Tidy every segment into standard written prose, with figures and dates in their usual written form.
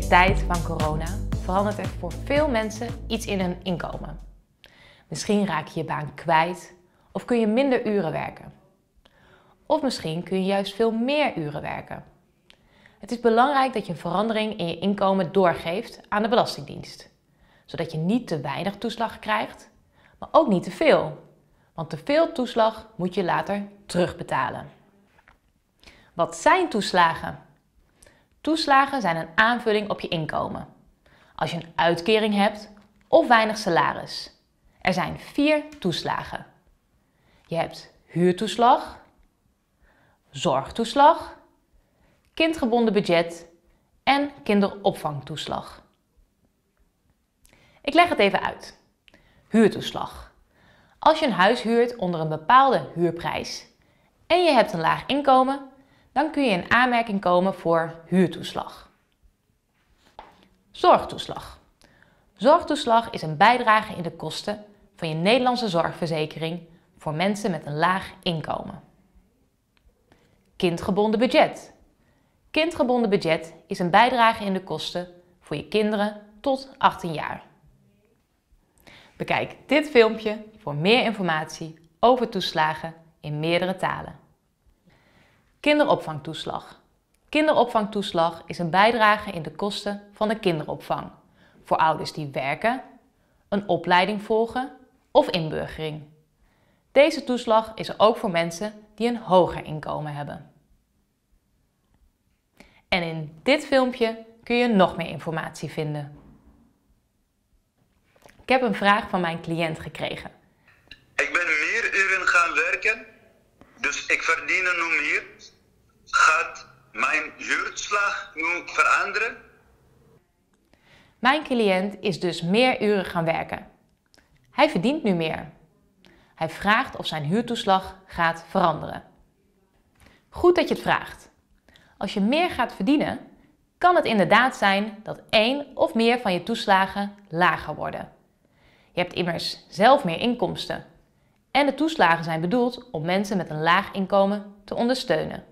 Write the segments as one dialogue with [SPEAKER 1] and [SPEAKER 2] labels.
[SPEAKER 1] deze tijd van corona verandert er voor veel mensen iets in hun inkomen. Misschien raak je je baan kwijt of kun je minder uren werken. Of misschien kun je juist veel meer uren werken. Het is belangrijk dat je een verandering in je inkomen doorgeeft aan de Belastingdienst. Zodat je niet te weinig toeslag krijgt, maar ook niet te veel. Want te veel toeslag moet je later terugbetalen. Wat zijn toeslagen? Toeslagen zijn een aanvulling op je inkomen. Als je een uitkering hebt of weinig salaris. Er zijn 4 toeslagen. Je hebt huurtoeslag, zorgtoeslag, kindgebonden budget en kinderopvangtoeslag. Ik leg het even uit. Huurtoeslag. Als je een huis huurt onder een bepaalde huurprijs en je hebt een laag inkomen, dan kun je in aanmerking komen voor huurtoeslag. Zorgtoeslag. Zorgtoeslag is een bijdrage in de kosten van je Nederlandse zorgverzekering voor mensen met een laag inkomen. Kindgebonden budget. Kindgebonden budget is een bijdrage in de kosten voor je kinderen tot 18 jaar. Bekijk dit filmpje voor meer informatie over toeslagen in meerdere talen. Kinderopvangtoeslag. Kinderopvangtoeslag is een bijdrage in de kosten van de kinderopvang voor ouders die werken, een opleiding volgen of inburgering. Deze toeslag is er ook voor mensen die een hoger inkomen hebben. En in dit filmpje kun je nog meer informatie vinden. Ik heb een vraag van mijn cliënt gekregen.
[SPEAKER 2] Ik ben meer uren gaan werken, dus ik verdien nu meer. Gaat mijn huurtoeslag nu veranderen?
[SPEAKER 1] Mijn cliënt is dus meer uren gaan werken. Hij verdient nu meer. Hij vraagt of zijn huurtoeslag gaat veranderen. Goed dat je het vraagt. Als je meer gaat verdienen, kan het inderdaad zijn dat 1 of meer van je toeslagen lager worden. Je hebt immers zelf meer inkomsten. En de toeslagen zijn bedoeld om mensen met een laag inkomen te ondersteunen.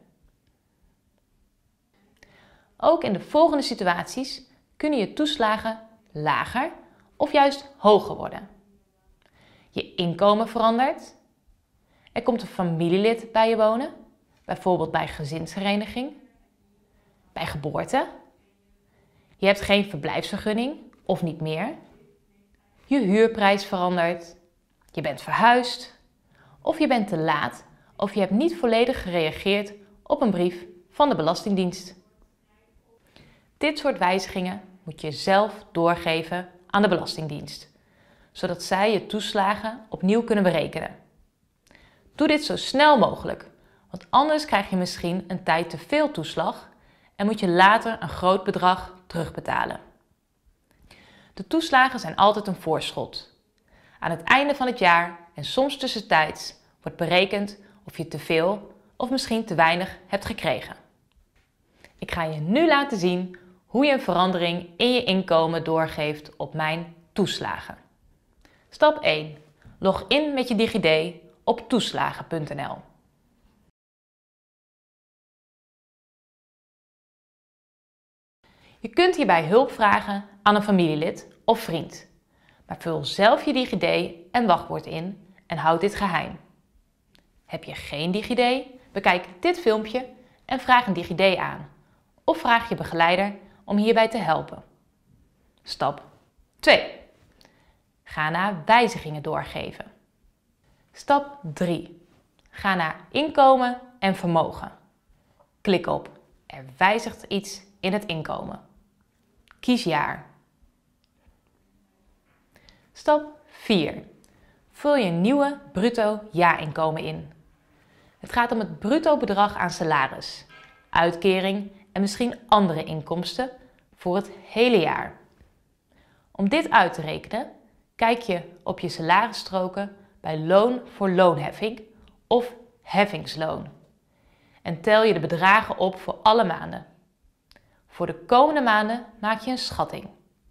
[SPEAKER 1] Ook in de volgende situaties kunnen je toeslagen lager of juist hoger worden. Je inkomen verandert. Er komt een familielid bij je wonen, bijvoorbeeld bij gezinshereniging, bij geboorte. Je hebt geen verblijfsvergunning of niet meer. Je huurprijs verandert. Je bent verhuisd. Of je bent te laat of je hebt niet volledig gereageerd op een brief van de Belastingdienst. Dit soort wijzigingen moet je zelf doorgeven aan de Belastingdienst, zodat zij je toeslagen opnieuw kunnen berekenen. Doe dit zo snel mogelijk, want anders krijg je misschien een tijd te veel toeslag en moet je later een groot bedrag terugbetalen. De toeslagen zijn altijd een voorschot. Aan het einde van het jaar en soms tussentijds wordt berekend of je te veel of misschien te weinig hebt gekregen. Ik ga je nu laten zien hoe je een verandering in je inkomen doorgeeft op mijn toeslagen. Stap 1. Log in met je DigiD op toeslagen.nl. Je kunt hierbij hulp vragen aan een familielid of vriend. Maar vul zelf je DigiD en wachtwoord in en houd dit geheim. Heb je geen DigiD? Bekijk dit filmpje en vraag een DigiD aan. Of vraag je begeleider om hierbij te helpen. Stap 2. Ga naar wijzigingen doorgeven. Stap 3. Ga naar inkomen en vermogen. Klik op er wijzigt iets in het inkomen. Kies jaar. Stap 4. Vul je nieuwe bruto jaarinkomen in. Het gaat om het bruto bedrag aan salaris, uitkering en misschien andere inkomsten voor het hele jaar. Om dit uit te rekenen, kijk je op je salarisstroken bij loon voor loonheffing of heffingsloon. En tel je de bedragen op voor alle maanden. Voor de komende maanden maak je een schatting.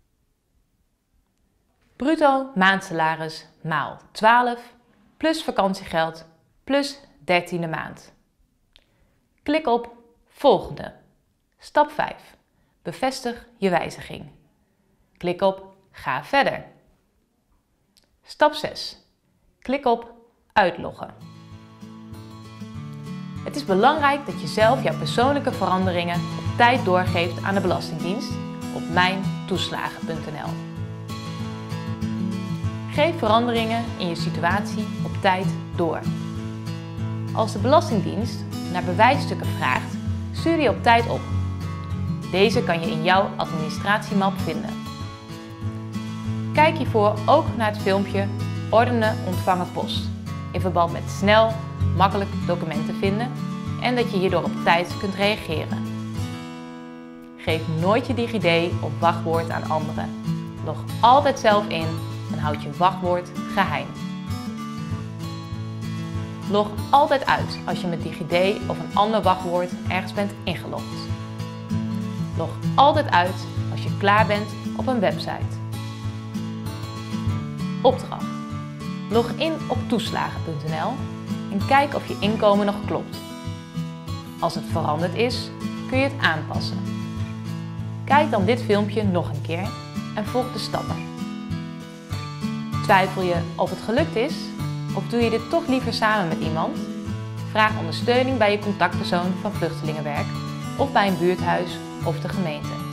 [SPEAKER 1] Bruto maandsalaris maal 12 plus vakantiegeld plus 13e maand. Klik op Volgende. Stap 5. Bevestig je wijziging. Klik op Ga verder. Stap 6. Klik op Uitloggen. Het is belangrijk dat je zelf jouw persoonlijke veranderingen op tijd doorgeeft aan de Belastingdienst op mijntoeslagen.nl. Geef veranderingen in je situatie op tijd door. Als de Belastingdienst naar bewijsstukken vraagt, stuur die op tijd op. Deze kan je in jouw administratiemap vinden. Kijk hiervoor ook naar het filmpje Ordenen ontvangen post, in verband met snel, makkelijk documenten vinden en dat je hierdoor op tijd kunt reageren. Geef nooit je DigiD of wachtwoord aan anderen. Log altijd zelf in en houd je wachtwoord geheim. Log altijd uit als je met DigiD of een ander wachtwoord ergens bent ingelogd. Log altijd uit als je klaar bent op een website. Opdracht. Log in op toeslagen.nl en kijk of je inkomen nog klopt. Als het veranderd is, kun je het aanpassen. Kijk dan dit filmpje nog een keer en volg de stappen. Twijfel je of het gelukt is? Of doe je dit toch liever samen met iemand? Vraag ondersteuning bij je contactpersoon van Vluchtelingenwerk of bij een buurthuis of de gemeente.